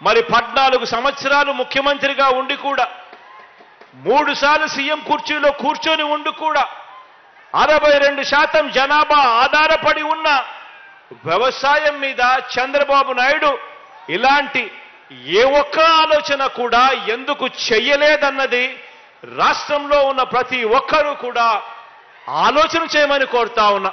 మరి 14 సంవత్సరాలు ముఖ్యమంత్రిగా ఉండి కూడా 3 సార్లు సీఎం కుర్చీలో కూర్చొని ఉండి కూడా 62% జనాభా ఆధారపడి ఉన్న వ్యవసాయం మీద చంద్రబాబు నాయుడు ఇలాంటి ఏ ఒక్క ఆలోచన కూడా ఎందుకు చెయ్యలేదన్నది రాష్ట్రంలో ఉన్న ప్రతి ఒక్కరూ కూడా ఆలోచన చేయమని కోరుతా ఉన్నా.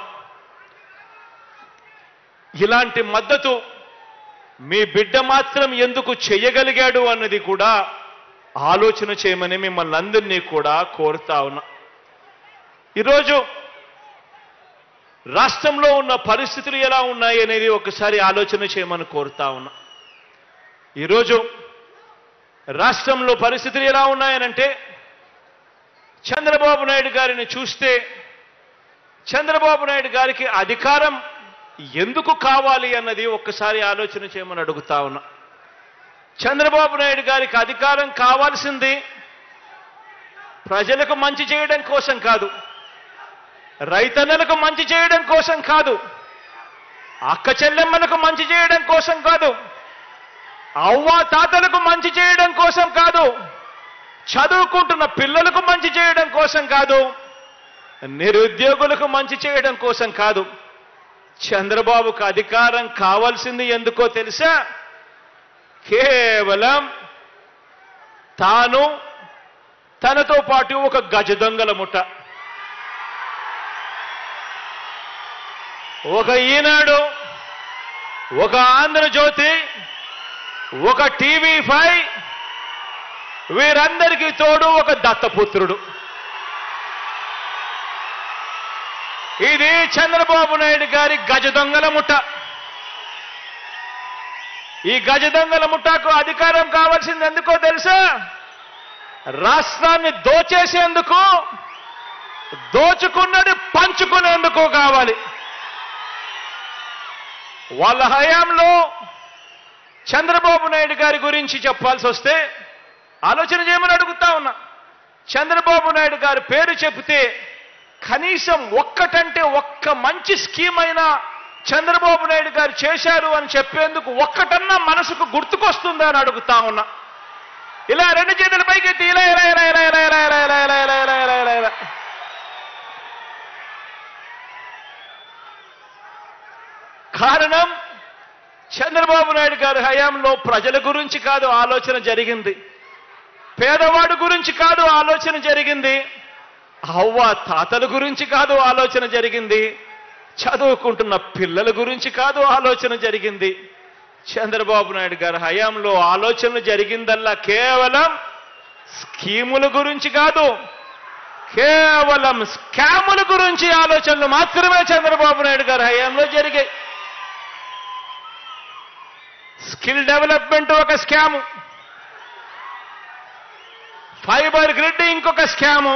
ఇలాంటి మద్దతు మీ బిడ్డ మాత్రం ఎందుకు చేయగలిగాడు అన్నది కూడా ఆలోచన చేయమని మిమ్మల్ని అందరినీ కూడా కోరుతా ఉన్నా. ఈరోజు రాష్ట్రంలో ఉన్న పరిస్థితులు ఎలా ఉన్నాయి అనేది ఒకసారి ఆలోచన చేయమని కోరుతా ఉన్నా. ఈరోజు రాష్ట్రంలో పరిస్థితులు ఎలా ఉన్నాయనంటే, చంద్రబాబు నాయుడు గారిని చూస్తే చంద్రబాబు నాయుడు గారికి అధికారం ఎందుకు కావాలి అన్నది ఒక్కసారి ఆలోచన చేయమని అడుగుతా ఉన్నా. చంద్రబాబు నాయుడు గారికి అధికారం కావాల్సింది ప్రజలకు మంచి చేయడం కోసం కాదు, రైతన్నలకు మంచి చేయడం కోసం కాదు, అక్క చెల్లెమ్మలకు మంచి చేయడం కోసం కాదు, అవ్వ తాతలకు మంచి చేయడం కోసం కాదు, చదువుకుంటున్న పిల్లలకు మంచి చేయడం కోసం కాదు, నిరుద్యోగులకు మంచి చేయడం కోసం కాదు. చంద్రబాబుకు అధికారం కావాల్సింది ఎందుకో తెలుసా? కేవలం తాను తనతో పాటు ఒక గజ దొంగల ముఠ, ఒక ఈనాడు, ఒక ఆంధ్రజ్యోతి, ఒక టీవీ5, వీరందరికీ తోడు ఒక దత్తపుత్రుడు. ఇది చంద్రబాబు నాయుడు గారి గజ దొంగల ముఠ. ఈ గజ దొంగల ముఠాకు అధికారం కావాల్సింది ఎందుకో తెలుసా? రాష్ట్రాన్ని దోచేసేందుకు, దోచుకున్నది పంచుకునేందుకు కావాలి. వాళ్ళ హయాంలో చంద్రబాబు నాయుడు గారి గురించి చెప్పాల్సి వస్తే ఆలోచన చేయమని అడుగుతా ఉన్నా. చంద్రబాబు నాయుడు గారి పేరు చెబితే కనీసం ఒక్కటంటే ఒక్క మంచి స్కీమ్ అయినా చంద్రబాబు నాయుడు గారు చేశారు అని చెప్పేందుకు ఒక్కటన్నా మనసుకు గుర్తుకొస్తుందా అని అడుగుతా ఉన్నా. ఇలా 2 చేతుల పైకెత్తి ఇలా ఇలా ఇలా ఇలా ఇలా ఇలా ఇలా ఇలా ఇలా ఇలా ఇలా ఇలా ఇలా ఇలా. కారణం చంద్రబాబు నాయుడు గారి హయాంలో ప్రజల గురించి కాదు ఆలోచన జరిగింది, పేదవాడు గురించి కాదు ఆలోచన జరిగింది, అవ్వ తాతల గురించి కాదు ఆలోచన జరిగింది, చదువుకుంటున్న పిల్లల గురించి కాదు ఆలోచన జరిగింది. చంద్రబాబు నాయుడు గారి హయాంలో ఆలోచన జరిగిందల్లా కేవలం స్కీముల గురించి కాదు, కేవలం స్కాముల గురించి ఆలోచనలు మాత్రమే చంద్రబాబు నాయుడు గారి హయాంలో జరిగాయి. స్కిల్ డెవలప్మెంట్ ఒక స్కాము, ఫైబర్ గ్రిడ్ ఇంకొక స్కాము,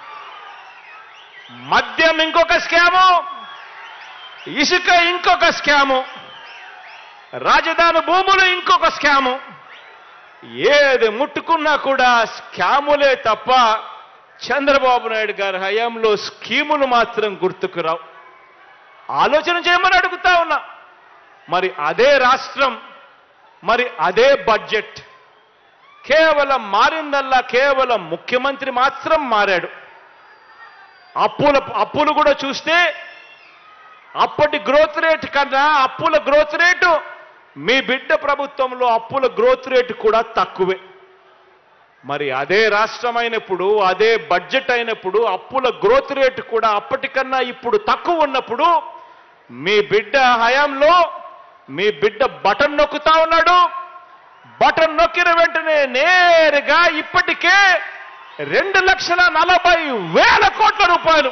మద్యం ఇంకొక స్కాము, ఇసుక ఇంకొక స్కాము, రాజధాని భూములు ఇంకొక స్కాము. ఏది ముట్టుకున్నా కూడా స్కాములే తప్ప చంద్రబాబు నాయుడు గారి హయాంలో స్కీములు మాత్రం గుర్తుకు రావు. ఆలోచన చేయమని అడుగుతా ఉన్నా. మరి అదే రాష్ట్రం, మరి అదే బడ్జెట్, కేవలం మారిందల్లా కేవలం ముఖ్యమంత్రి మాత్రం మారాడు. అప్పులు కూడా చూస్తే అప్పటి గ్రోత్ రేట్ కన్నా అప్పుల గ్రోత్ రేటు మీ బిడ్డ ప్రభుత్వంలో అప్పుల గ్రోత్ రేటు కూడా తక్కువే. మరి అదే రాష్ట్రం అయినప్పుడు, అదే బడ్జెట్ అయినప్పుడు అప్పుల గ్రోత్ రేటు కూడా అప్పటికన్నా ఇప్పుడు తక్కువ ఉన్నప్పుడు మీ బిడ్డ హయాంలో మీ బిడ్డ బటన్ నొక్కుతా ఉన్నాడు. బటన్ నొక్కిన వెంటనే నేరుగా ఇప్పటికే 2,40,000 కోట్ల రూపాయలు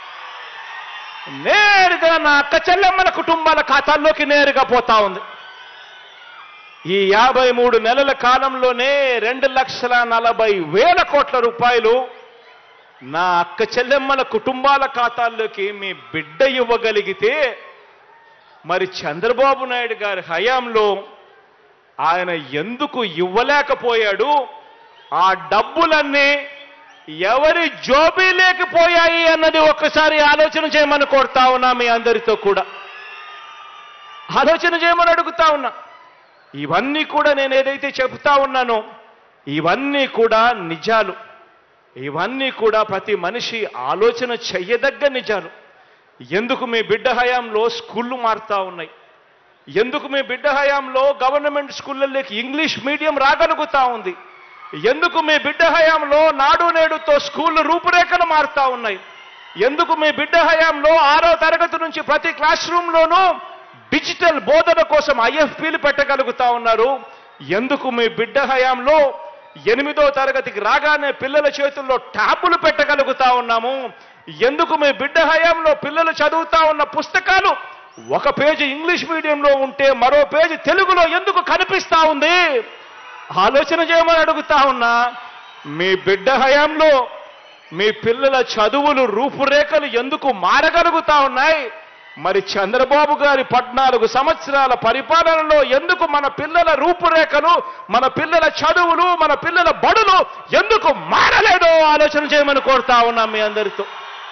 నేరుగా నా అక్క చెల్లెమ్మల కుటుంబాల ఖాతాల్లోకి నేరుగా పోతా ఉంది. ఈ 53 నెలల కాలంలోనే 2,40,000 కోట్ల రూపాయలు నా అక్క చెల్లెమ్మల కుటుంబాల ఖాతాల్లోకి మీ బిడ్డ ఇవ్వగలిగితే, మరి చంద్రబాబు నాయుడు గారి హయాంలో ఆయన ఎందుకు ఇవ్వలేకపోయాడు? ఆ డబ్బులన్నీ ఎవరి జోబీ లేకపోయాయి అన్నది ఒక్కసారి ఆలోచన చేయమని కోరుతా ఉన్నా. మీ అందరితో కూడా ఆలోచన చేయమని అడుగుతా ఉన్నా. ఇవన్నీ కూడా నేను ఏదైతే చెబుతా ఉన్నానో ఇవన్నీ కూడా నిజాలు. ఇవన్నీ కూడా ప్రతి మనిషి ఆలోచన చెయ్యదగ్గ నిజాలు. ఎందుకు మీ బిడ్డ హయాంలో స్కూళ్ళు మారుతా ఉన్నాయి? ఎందుకు మీ బిడ్డ హయాంలో గవర్నమెంట్ స్కూళ్ళలోకి ఇంగ్లీష్ మీడియం రాగలుగుతా ఉంది? ఎందుకు మీ బిడ్డ హయాంలో నాడు నేడుతో స్కూళ్ళు రూపురేఖలు మారుతా ఉన్నాయి? ఎందుకు మీ బిడ్డ హయాంలో 6వ తరగతి నుంచి ప్రతి క్లాస్ రూమ్లోనూ డిజిటల్ బోధన కోసం IFPలు పెట్టగలుగుతా ఉన్నారు? ఎందుకు మీ బిడ్డ హయాంలో 8వ తరగతికి రాగానే పిల్లల చేతుల్లో ట్యాబులు పెట్టగలుగుతా ఉన్నాము? ఎందుకు మీ బిడ్డ హయాంలో పిల్లలు చదువుతా ఉన్న పుస్తకాలు ఒక పేజీ ఇంగ్లీష్ మీడియంలో ఉంటే మరో పేజీ తెలుగులో ఎందుకు కనిపిస్తా ఉంది? ఆలోచన చేయమని అడుగుతా ఉన్నా. మీ బిడ్డ హయాంలో మీ పిల్లల చదువులు రూపురేఖలు ఎందుకు మారగలుగుతా ఉన్నాయి? మరి చంద్రబాబు గారి 14 సంవత్సరాల పరిపాలనలో ఎందుకు మన పిల్లల రూపురేఖలు, మన పిల్లల చదువులు, మన పిల్లల బడులు ఎందుకు మారలేదో ఆలోచన చేయమని కోరుతా ఉన్నాం మీ అందరితో.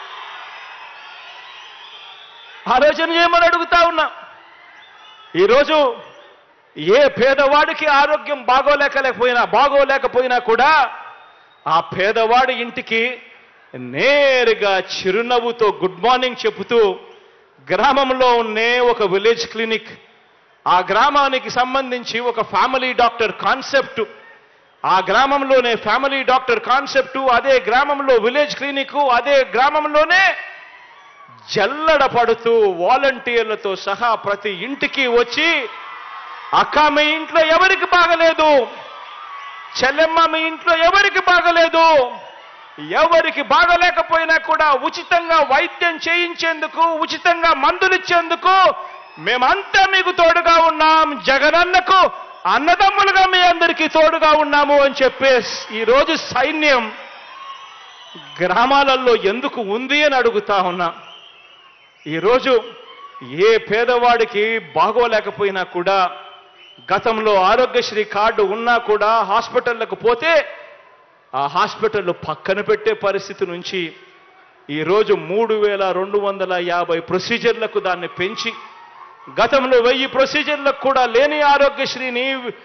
ఆలోచన చేయమని అడుగుతా ఉన్నా. ఈరోజు ఏ పేదవాడికి ఆరోగ్యం బాగోలేకపోయినా కూడా ఆ పేదవాడి ఇంటికి నేరుగా చిరునవ్వుతో గుడ్ మార్నింగ్ చెబుతూ గ్రామంలో ఉండే ఒక విలేజ్ క్లినిక్, ఆ గ్రామానికి సంబంధించి ఒక ఫ్యామిలీ డాక్టర్ కాన్సెప్ట్, ఆ గ్రామంలోనే ఫ్యామిలీ డాక్టర్ కాన్సెప్ట్, అదే గ్రామంలో విలేజ్ క్లినిక్, అదే గ్రామంలోనే జల్లడ పడుతూ వాలంటీర్లతో సహా ప్రతి ఇంటికి వచ్చి అక్క మీ ఇంట్లో ఎవరికి బాగలేదు, చెల్లెమ్మ మీ ఇంట్లో ఎవరికి బాగలేదు, ఎవరికి బాగలేకపోయినా కూడా ఉచితంగా వైద్యం చేయించేందుకు, ఉచితంగా మందులు ఇచ్చేందుకు మేమంతా మీకు తోడుగా ఉన్నాం, జగనన్నకు అన్నదమ్ములుగా మీ అందరికీ తోడుగా ఉన్నాము అని చెప్పేసి ఈరోజు సైన్యం గ్రామాలలో ఎందుకు ఉంది అని అడుగుతా ఉన్నా. ఈరోజు ఏ పేదవాడికి బాగోలేకపోయినా కూడా గతంలో ఆరోగ్యశ్రీ కార్డు ఉన్నా కూడా హాస్పిటళ్లకు పోతే ఆ హాస్పిటల్ పక్కన పెట్టే పరిస్థితి నుంచి ఈరోజు 3250 ప్రొసీజర్లకు దాన్ని పెంచి, గతంలో 1000 ప్రొసీజర్లకు కూడా లేని ఆరోగ్యశ్రీని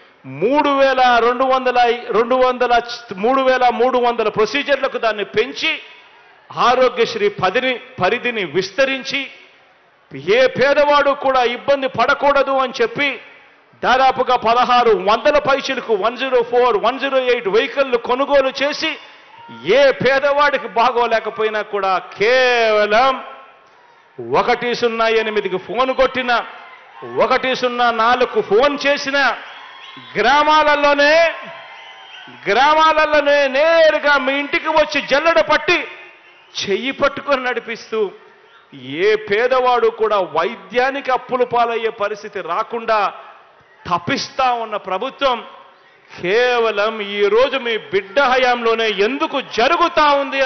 3300 ప్రొసీజర్లకు దాన్ని పెంచి ఆరోగ్యశ్రీ పరిధిని విస్తరించి ఏ పేదవాడు కూడా ఇబ్బంది పడకూడదు అని చెప్పి దాదాపుగా 1600 పైసలకు 104, 108 వెహికల్లు కొనుగోలు చేసి ఏ పేదవాడికి బాగోలేకపోయినా కూడా కేవలం 108కి ఫోన్ కొట్టిన, 104కు ఫోన్ చేసిన గ్రామాలలోనే నేరుగా మీ ఇంటికి వచ్చి జల్లెడ పట్టి చెయ్యి పట్టుకొని నడిపిస్తూ ఏ పేదవాడు కూడా వైద్యానికి అప్పుల పాలయ్యే పరిస్థితి రాకుండా తప్పిస్తా ఉన్న ప్రభుత్వం కేవలం ఈ రోజు మీ బిడ్డ హయాంలోనే ఎందుకు జరుగుతా ఉంది